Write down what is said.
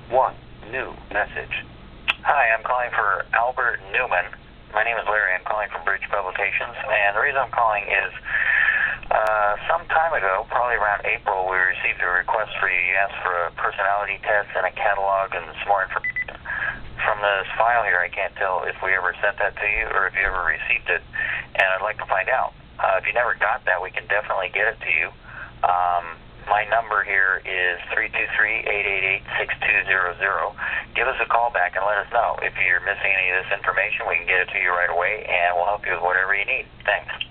1. New message. Hi, I'm calling for Albert Newman. My name is Larry. I'm calling from Bridge Publications, and the reason I'm calling is some time ago, probably around April, we received a request for you. You asked for a personality test and a catalog and some more information. From this file here, I can't tell if we ever sent that to you or if you ever received it, and I'd like to find out. If you never got that, we can definitely get it to you. My number here is 323-888-6200. Give us a call back and let us know. If you're missing any of this information, we can get it to you right away, and we'll help you with whatever you need. Thanks.